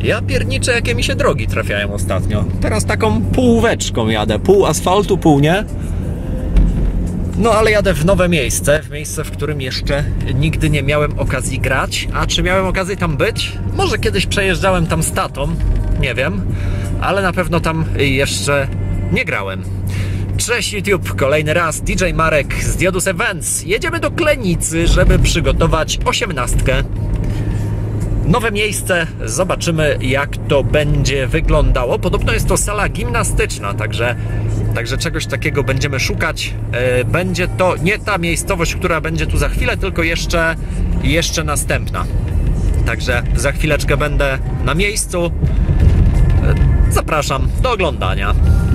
Ja pierniczę, jakie mi się drogi trafiają ostatnio. Teraz taką półweczką jadę. Pół asfaltu, pół nie. No ale jadę w nowe miejsce. W miejsce, w którym jeszcze nigdy nie miałem okazji grać. A czy miałem okazję tam być? Może kiedyś przejeżdżałem tam z tatą. Nie wiem. Ale na pewno tam jeszcze nie grałem. Cześć YouTube, kolejny raz DJ Marek z Diodus Events. Jedziemy do Klenicy, żeby przygotować 18. Nowe miejsce, zobaczymy jak to będzie wyglądało. Podobno jest to sala gimnastyczna, także czegoś takiego będziemy szukać. Będzie to nie ta miejscowość, która będzie tu za chwilę, tylko jeszcze następna. Także za chwileczkę będę na miejscu. Zapraszam do oglądania.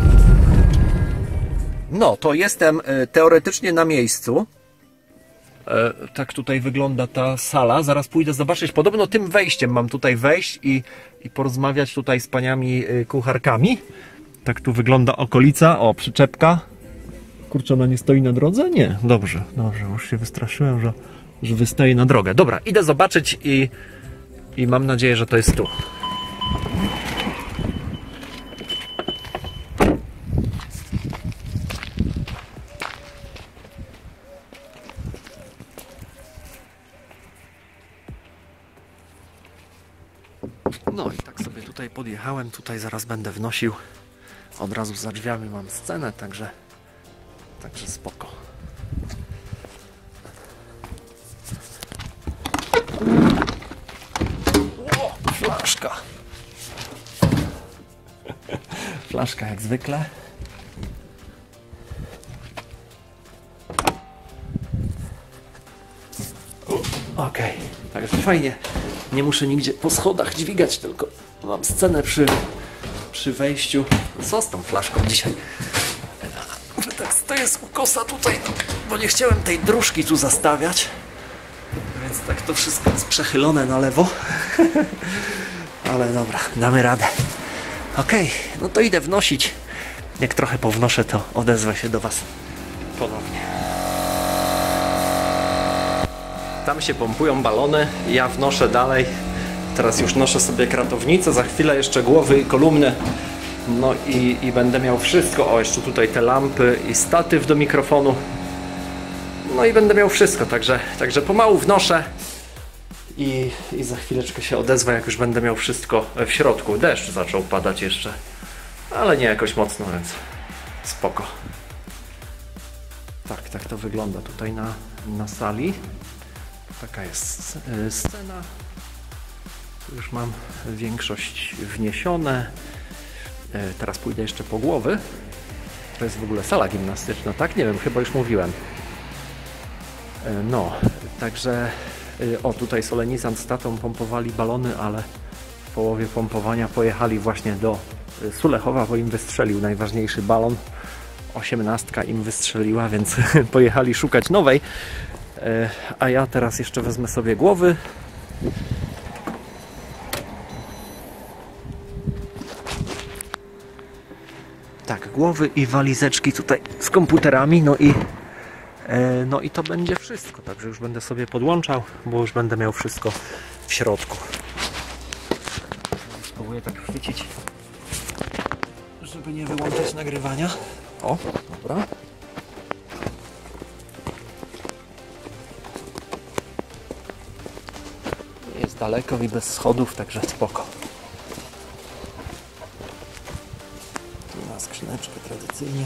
No, to jestem teoretycznie na miejscu. Tak tutaj wygląda ta sala. Zaraz pójdę zobaczyć. Podobno tym wejściem mam tutaj wejść i porozmawiać tutaj z paniami kucharkami. Tak tu wygląda okolica. O, przyczepka. Kurczę, ona nie stoi na drodze? Nie. Dobrze, dobrze. Już się wystraszyłem, że wystaje na drogę. Dobra, idę zobaczyć i mam nadzieję, że to jest tu. No i tak sobie tutaj podjechałem, tutaj zaraz będę wnosił. Od razu za drzwiami mam scenę, także spoko. O, flaszka. Flaszka jak zwykle. Okej, także fajnie. Nie muszę nigdzie po schodach dźwigać, tylko mam scenę przy wejściu. Co z tą flaszką dzisiaj? Tak stoję z ukosa tutaj, bo nie chciałem tej dróżki tu zastawiać. Więc tak to wszystko jest przechylone na lewo. Ale dobra, damy radę. Okej, no to idę wnosić. Jak trochę pownoszę, to odezwę się do Was ponownie. Tam się pompują balony, ja wnoszę dalej. Teraz już noszę sobie kratownicę, za chwilę jeszcze głowy i kolumny. No i będę miał wszystko. O, jeszcze tutaj te lampy i statyw do mikrofonu. No i będę miał wszystko, także pomału wnoszę. I za chwileczkę się odezwę, jak już będę miał wszystko w środku. Deszcz zaczął padać jeszcze, ale nie jakoś mocno, więc spoko. Tak to wygląda tutaj na sali. Taka jest scena. Już mam większość wniesione. Teraz pójdę jeszcze po głowy. To jest w ogóle sala gimnastyczna, tak? Nie wiem, chyba już mówiłem. No, także o, tutaj solenizant z tatą pompowali balony, ale w połowie pompowania pojechali właśnie do Sulechowa, bo im wystrzelił najważniejszy balon. 18 im wystrzeliła, więc pojechali szukać nowej. A ja teraz jeszcze wezmę sobie głowy. Tak, głowy i walizeczki tutaj z komputerami, no i to będzie wszystko. Także już będę sobie podłączał, bo już będę miał wszystko w środku. Spróbuję tak chwycić, żeby nie wyłączać nagrywania. O, dobra. Jest daleko i bez schodów, także spoko. Tu na skrzyneczkę tradycyjnie.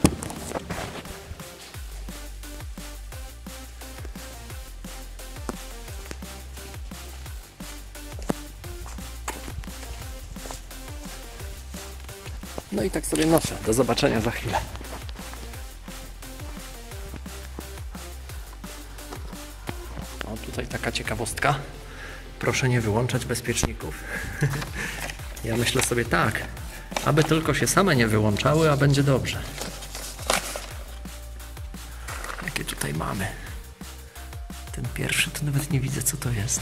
No i tak sobie noszę. Do zobaczenia za chwilę. O, tutaj taka ciekawostka. Proszę nie wyłączać bezpieczników. Ja myślę sobie tak, aby tylko się same nie wyłączały, a będzie dobrze. Jakie tutaj mamy? Ten pierwszy to nawet nie widzę, co to jest.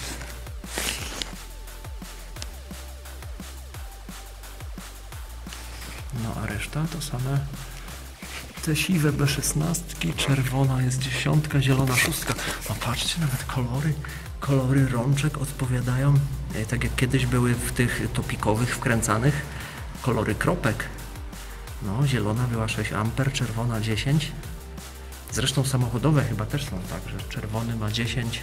No a reszta to same te siwe B16, czerwona jest 10, zielona 6. No patrzcie, nawet kolory rączek odpowiadają, tak jak kiedyś były w tych topikowych wkręcanych, kolory kropek. No, zielona była 6 A, czerwona 10. Zresztą samochodowe chyba też są tak, że czerwony ma 10.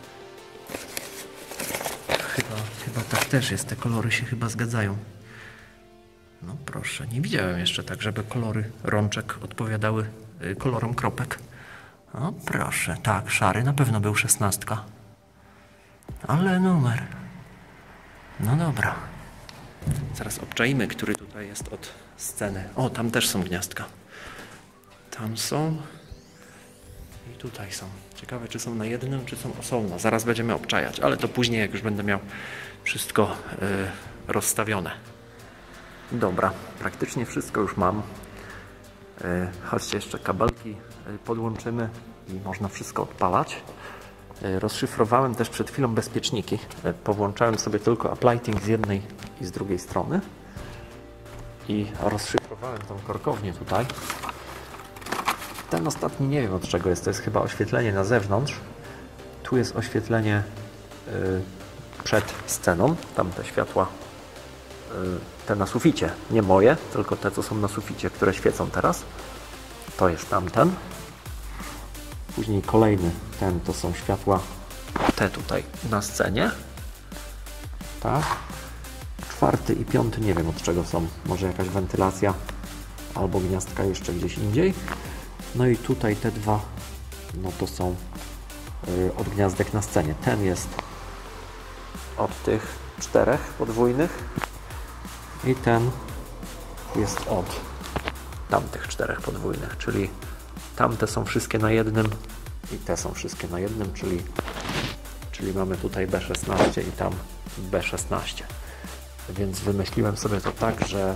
Chyba tak też jest, te kolory się chyba zgadzają. No proszę, nie widziałem jeszcze tak, żeby kolory rączek odpowiadały kolorom kropek. No proszę, tak, szary na pewno był 16. Ale numer. No dobra. Zaraz obczajmy, który tutaj jest od sceny. O, tam też są gniazdka. Tam są. I tutaj są. Ciekawe, czy są na jednym, czy są osobno. Zaraz będziemy obczajać, ale to później, jak już będę miał wszystko rozstawione. Dobra, praktycznie wszystko już mam. Chodźcie, jeszcze kabelki podłączymy i można wszystko odpalać. Rozszyfrowałem też przed chwilą bezpieczniki. Powłączałem sobie tylko uplighting z jednej i z drugiej strony. I rozszyfrowałem tą korkownię tutaj. Ten ostatni nie wiem od czego jest. To jest chyba oświetlenie na zewnątrz. Tu jest oświetlenie przed sceną. Tam te światła, te na suficie. Nie moje, tylko te co są na suficie, które świecą teraz. To jest tamten. Później kolejny, ten to są światła te tutaj na scenie. Tak. 4. i 5. nie wiem od czego są. Może jakaś wentylacja albo gniazdka jeszcze gdzieś indziej. No i tutaj te dwa, no to są od gniazdek na scenie. Ten jest od tych 4 podwójnych i ten jest od tamtych 4 podwójnych, czyli tamte są wszystkie na jednym i te są wszystkie na jednym, czyli mamy tutaj B16 i tam B16. Więc wymyśliłem sobie to tak, że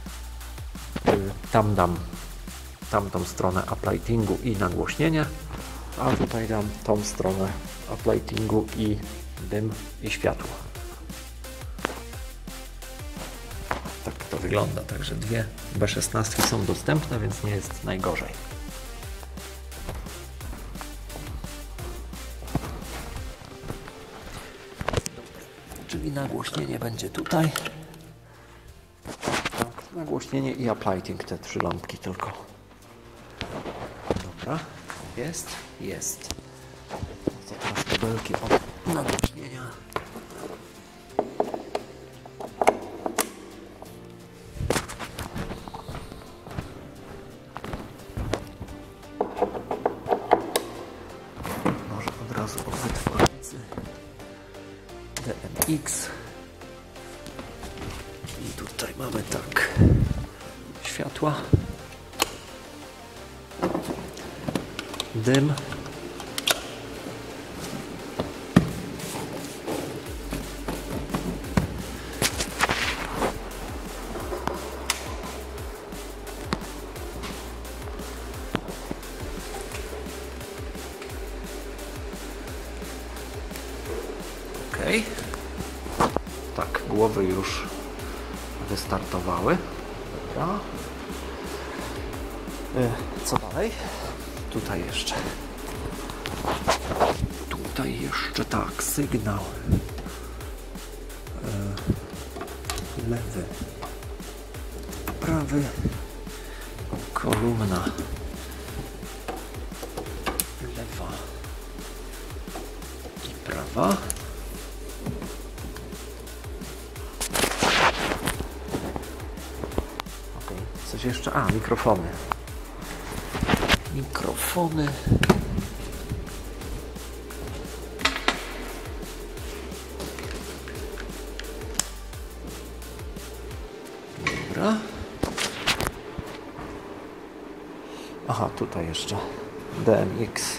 tam dam tamtą stronę uplightingu i nagłośnienie, a tutaj dam tą stronę uplightingu i dym i światło. Tak to wygląda, także dwie B16 są dostępne, więc nie jest najgorzej. Czyli nagłośnienie będzie tutaj. Tak, nagłośnienie i uplighting, te 3 lampki tylko. Dobra, jest. To teraz kabelki od nagłośnienia. Może od razu od wytwornicy DMX. I tutaj mamy tak światła. Dym. Ok. Tak, głowy już wystartowały. Dobra. Co dalej? Tutaj jeszcze tak, sygnał lewy, prawy, kolumna lewa i prawa. Ok, coś jeszcze? A, mikrofony. Dobra. Aha, tutaj jeszcze DMX.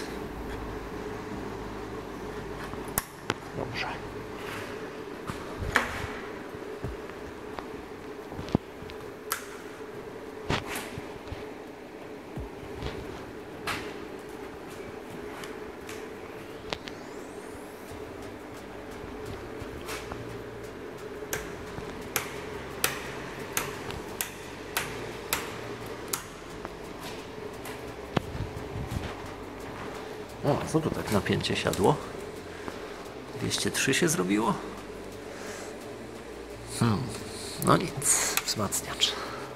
Dobrze. O, co tu tak napięcie siadło? 203 się zrobiło? No nic, wzmacniacz.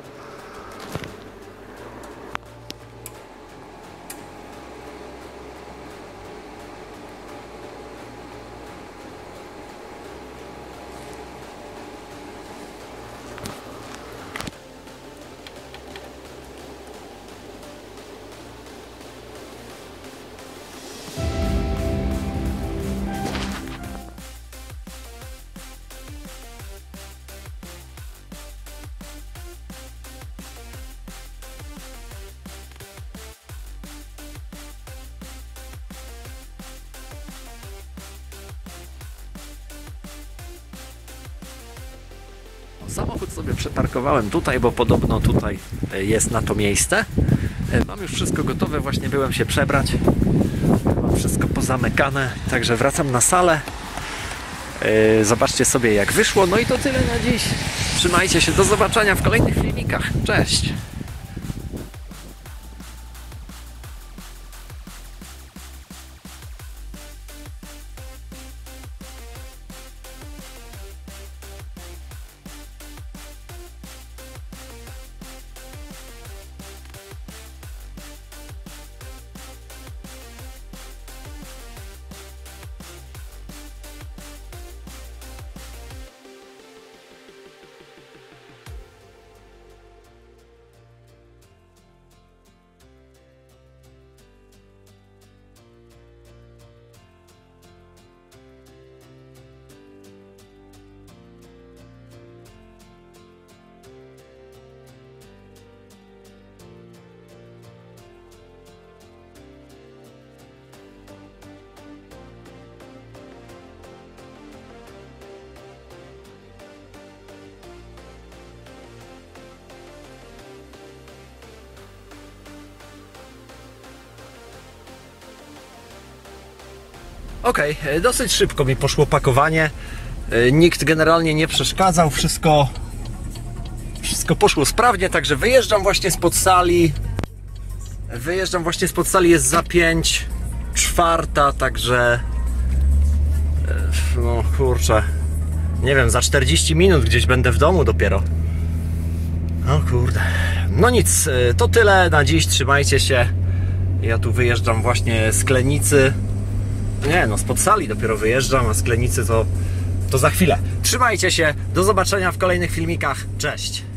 Samochód sobie przeparkowałem tutaj, bo podobno tutaj jest na to miejsce. Mam już wszystko gotowe, właśnie byłem się przebrać. Mam wszystko pozamykane, także wracam na salę. Zobaczcie sobie, jak wyszło. No i to tyle na dziś. Trzymajcie się, do zobaczenia w kolejnych filmikach. Cześć! Okej, dosyć szybko mi poszło pakowanie. Nikt generalnie nie przeszkadzał, wszystko poszło sprawnie, także wyjeżdżam właśnie spod sali. Jest za 5:04, także no kurczę, nie wiem, za 40 minut gdzieś będę w domu dopiero. O kurde. No nic, to tyle na dziś, trzymajcie się. Ja tu wyjeżdżam właśnie z Klenicy. Nie, no spod sali dopiero wyjeżdżam, a z Klenicy to za chwilę. Trzymajcie się, do zobaczenia w kolejnych filmikach. Cześć!